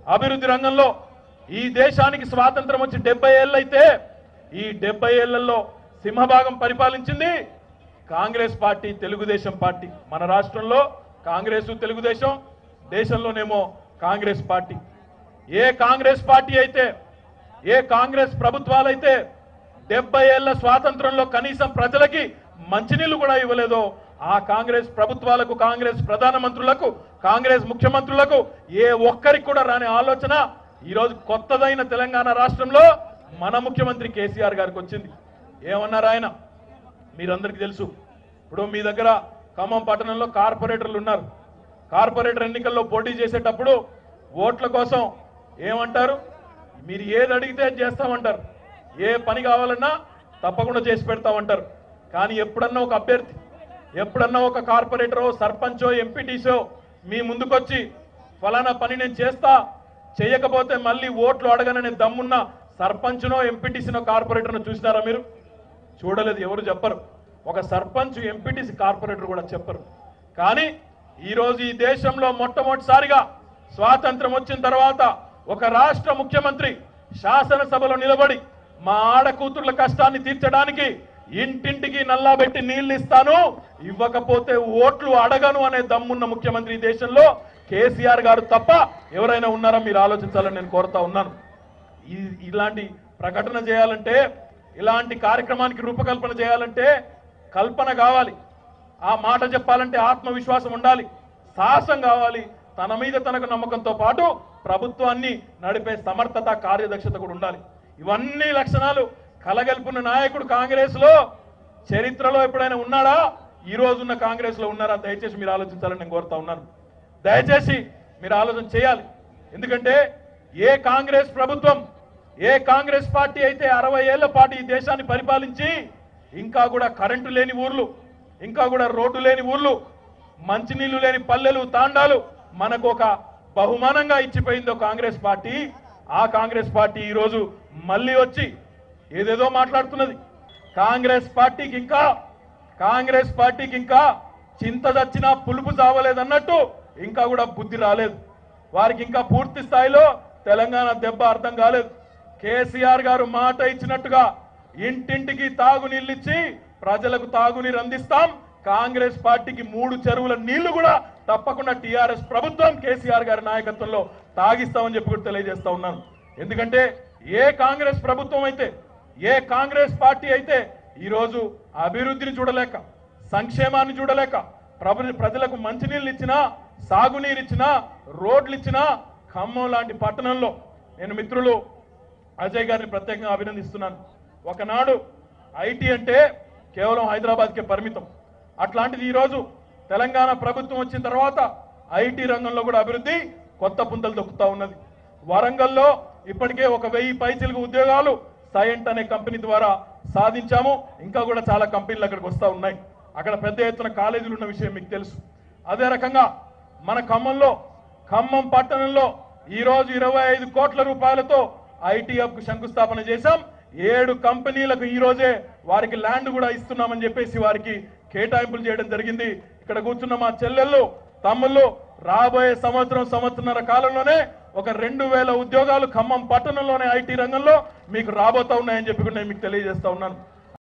అభివృద్ధి రంగంలో ఈ దేశానికి స్వాతంత్రం వచ్చి 70 ఏళ్ళు అయితే ఈ 70 ఏళ్లలో సింహభాగం పరిపాలించింది కాంగ్రెస్ పార్టీ, తెలుగుదేశం పార్టీ. మన రాష్ట్రంలో కాంగ్రెస్, తెలుగుదేశం, దేశంలోనేమో కాంగ్రెస్ పార్టీ. ఏ కాంగ్రెస్ పార్టీ అయితే, ఏ కాంగ్రెస్ ప్రభుత్వాలైతే 70 ఏళ్ల స్వాతంత్రంలో కనీసం ప్రజలకి మంచినీళ్లు కూడా ఇవ్వలేదో ఆ కాంగ్రెస్ ప్రభుత్వాలకు, కాంగ్రెస్ ప్రధానమంత్రులకు, కాంగ్రెస్ ముఖ్యమంత్రులకు ఏ ఒక్కరికి కూడా రాని ఆలోచన ఈరోజు కొత్తదైన తెలంగాణ రాష్ట్రంలో మన ముఖ్యమంత్రి కేసీఆర్ గారికి వచ్చింది. ఏమన్నారు ఆయన? మీరందరికీ తెలుసు. ఇప్పుడు మీ దగ్గర ఖమ్మం పట్టణంలో కార్పొరేటర్లు ఉన్నారు. కార్పొరేటర్ ఎన్నికల్లో పోటీ చేసేటప్పుడు ఓట్ల కోసం ఏమంటారు? మీరు ఏది అడిగితే చేస్తామంటారు, ఏ పని కావాలన్నా తప్పకుండా చేసి పెడతామంటారు. కానీ ఎప్పుడన్నా ఒక అభ్యర్థి, ఎప్పుడన్నా ఒక కార్పొరేటరో, సర్పంచో, ఎంపీటీసో మీ ముందుకొచ్చి ఫలానా పని నేను చేస్తా, చేయకపోతే మళ్ళీ ఓట్లు అడగననే దమ్మున్న సర్పంచ్నో, ఎంపీటీసీనో, కార్పొరేటర్నో చూసినారా మీరు? చూడలేదు, ఎవరు చెప్పరు. ఒక సర్పంచ్, ఎంపీటీసీ, కార్పొరేటర్ కూడా చెప్పరు. కానీ ఈరోజు ఈ దేశంలో మొట్టమొదటిసారిగా స్వాతంత్రం వచ్చిన తర్వాత ఒక రాష్ట్ర ముఖ్యమంత్రి శాసనసభలో నిలబడి మా ఆడకూతుర్ల కష్టాన్ని తీర్చడానికి ఇంటింటికి నల్లాబెట్టి నీళ్లు ఇస్తాను, ఇవ్వకపోతే ఓట్లు అడగను అనే దమ్మున్న ముఖ్యమంత్రి ఈ దేశంలో కేసీఆర్ గారు తప్ప ఎవరైనా ఉన్నారా? మీరు ఆలోచించాలని నేను కోరుతా ఉన్నాను. ఇలాంటి ప్రకటన చేయాలంటే, ఇలాంటి కార్యక్రమానికి రూపకల్పన చేయాలంటే కల్పన కావాలి. ఆ మాట చెప్పాలంటే ఆత్మవిశ్వాసం ఉండాలి, సాహసం కావాలి. తన మీద తనకు నమ్మకంతో పాటు ప్రభుత్వాన్ని నడిపే సమర్థత, కార్యదక్షత కూడా ఉండాలి. ఇవన్నీ లక్షణాలు కలగలుపున్న నాయకుడు కాంగ్రెస్ లో చరిత్రలో ఎప్పుడైనా ఉన్నాడా? ఈ రోజున్న కాంగ్రెస్ లో ఉన్నారా? దయచేసి మీరు ఆలోచించాలని నేను కోరుతా ఉన్నాను. దయచేసి మీరు ఆలోచన చేయాలి. ఎందుకంటే ఏ కాంగ్రెస్ ప్రభుత్వం, ఏ కాంగ్రెస్ పార్టీ అయితే 60 ఏళ్ల పాటు ఈ దేశాన్ని పరిపాలించి ఇంకా కూడా కరెంటు లేని ఊర్లు, ఇంకా కూడా రోడ్డు లేని ఊర్లు, మంచినీళ్లు లేని పల్లెలు, తాండాలు మనకు ఒక బహుమానంగా ఇచ్చిపోయిందో కాంగ్రెస్ పార్టీ. ఆ కాంగ్రెస్ పార్టీ ఈరోజు మళ్ళీ వచ్చి ఏదేదో మాట్లాడుతున్నది. కాంగ్రెస్ పార్టీకి ఇంకా చింత చచ్చినా పులుపు చావలేదన్నట్టు ఇంకా కూడా బుద్ధి రాలేదు. వారికి ఇంకా పూర్తి స్థాయిలో తెలంగాణ దెబ్బ అర్థం కాలేదు. కేసీఆర్ గారు మాట ఇచ్చినట్టుగా ఇంటింటికి తాగునీళ్ళిచ్చి ప్రజలకు తాగునీరు అందిస్తాం, కాంగ్రెస్ పార్టీకి 3 చెరువుల నీళ్లు కూడా తప్పకుండా టీఆర్ఎస్ ప్రభుత్వం కేసీఆర్ గారి నాయకత్వంలో తాగిస్తామని చెప్పి కూడా తెలియజేస్తా ఉన్నాను. ఎందుకంటే ఏ కాంగ్రెస్ ప్రభుత్వం అయితే, ఏ కాంగ్రెస్ పార్టీ అయితే ఈరోజు అభివృద్ధిని చూడలేక, సంక్షేమాన్ని చూడలేక, ప్రజలకు మంచినీళ్ళు ఇచ్చినా, సాగునీరు ఇచ్చినా, రోడ్లు ఇచ్చినా, ఖమ్మం లాంటి పట్టణంలో నేను మిత్రులు అజయ్ గారిని ప్రత్యేకంగా అభినందిస్తున్నాను. ఒకనాడు ఐటీ అంటే కేవలం హైదరాబాద్కే పరిమితం. అట్లాంటిది ఈరోజు తెలంగాణ ప్రభుత్వం వచ్చిన తర్వాత ఐటీ రంగంలో కూడా అభివృద్ధి కొత్త పుంతలు దొక్కుతా ఉన్నది. వరంగల్లో ఇప్పటికే 1000 పైచిలుకు ఉద్యోగాలు సైంట్ అనే కంపెనీ ద్వారా సాధించాము. ఇంకా కూడా చాలా కంపెనీలు అక్కడికి వస్తూ ఉన్నాయి. అక్కడ పెద్ద ఎత్తున కాలేజీలు ఉన్న విషయం మీకు తెలుసు. అదే రకంగా మన ఖమ్మం పట్టణంలో ఈరోజు 25 కోట్ల రూపాయలతో ఐటీ హబ్కు శంకుస్థాపన చేశాం. 7 కంపెనీలకు ఈ రోజే వారికి ల్యాండ్ కూడా ఇస్తున్నామని చెప్పేసి వారికి కేటాయింపులు చేయడం జరిగింది. ఇక్కడ కూర్చున్న మా చెల్లెళ్ళు, తమ్ముళ్ళు రాబోయే సంవత్సరన్నర కాలంలోనే ఒక 2000 ఉద్యోగాలు ఖమ్మం పట్టణంలోనే ఐటీ రంగంలో మీకు రాబోతా ఉన్నాయని చెప్పి కూడా నేను మీకు తెలియజేస్తా ఉన్నాను.